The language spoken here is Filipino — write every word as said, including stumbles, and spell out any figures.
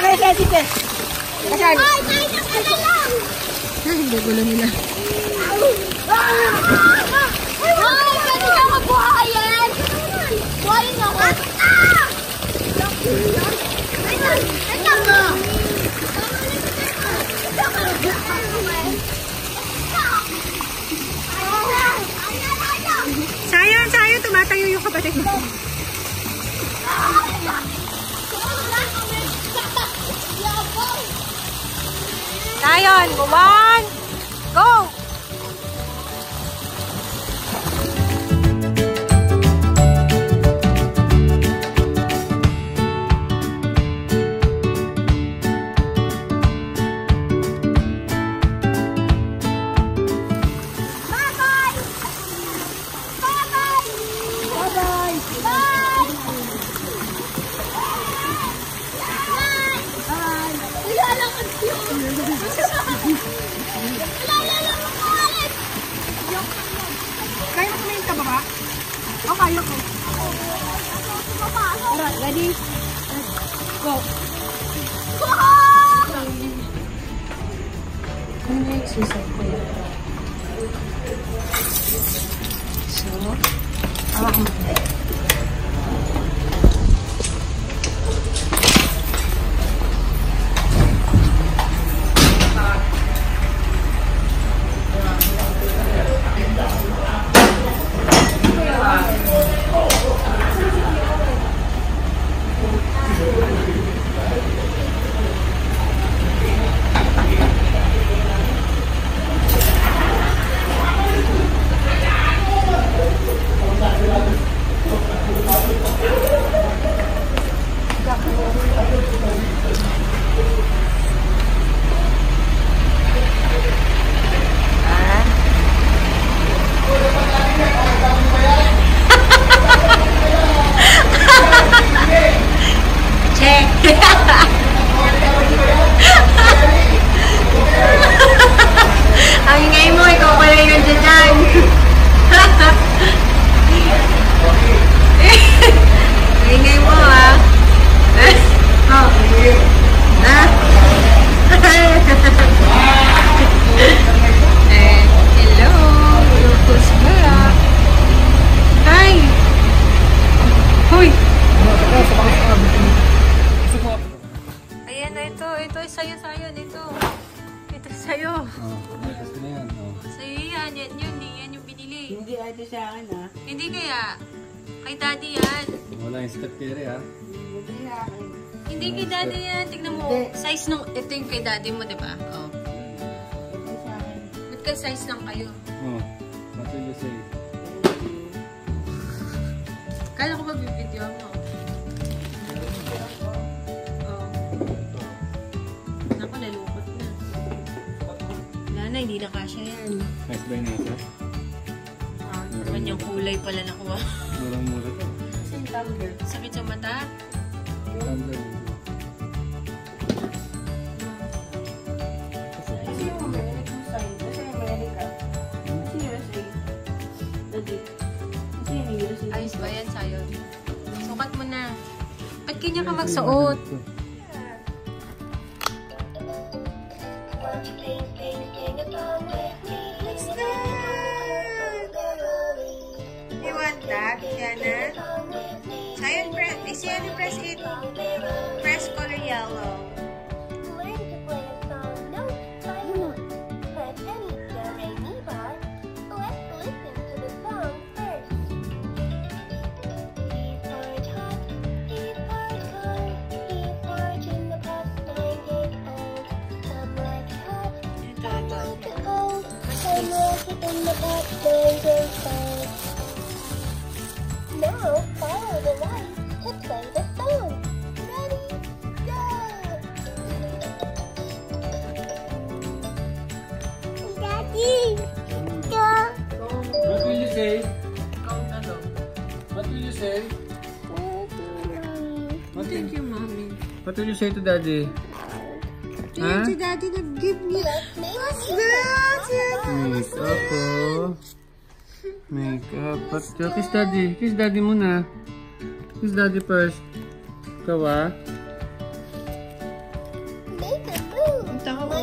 kayo kaya tite. Kasan? Ay, kayo na pala lang. Ay, hindi gulo nila. Ay, pwede ka magbuhayan. Buhayin ako. Ah! Ito mo. Sayo, sayo, tumatayo yung kapatid mo. Sayon, one, go! Kaya mo kumain ka ba ba? O, kaya ko. Alright, ready? Go. Ano na yung exercise ko yun? So, awak mo. Ang ingay mo, ikaw pala yun dyan. Ang ingay mo, ha? Oh. Ha? Eh, hello. Lucas Gara. Hi. Hoy. Ayan na ito. Ito ay sayo-sayo nito. Ito sa'yo. Oh, gusto na yan. Oh. Sa'yo yan. Yan yun. Yan yung binili. Hindi ito sa akin ha. Hindi kaya. Kay daddy yan. Wala yung step carry ha. Hindi sa akin. Hindi kay daddy yan. Tignan mo. Size nung... Ito yung kay daddy mo, diba? Oh. Hindi sa akin. Ba't ka size lang kayo? Oh, what will you say? Kala ko magbibideo mo. Oh. Naku, nalukot na. Wala na, hindi na kasya yan. Nice ba yung nasa? Ah, kanyang kulay pala nakuha. Murang-mura to. Kasi yung tumbler. Sakit sa mata? Tumbler. Kasi yung American side. Kasi yung America. Kasi U S A. Dati. Kasi yung U S A. Ayos ba yan sa'yo? Sukat mo na. Ba't kanya ka magsuot? You want that, Diana? Sayon, press, is yan, press it. Press color yellow. Now follow the light to play the song. Ready, go! Daddy, go! What will you say? What will you say? What Thank you, Mommy. What will you say to Daddy? Thank you, Daddy, nag-give me. What's that? Makeup po. Makeup. But, kiss Daddy. Kiss Daddy muna. Kiss Daddy first. Ikaw ah. Punta ka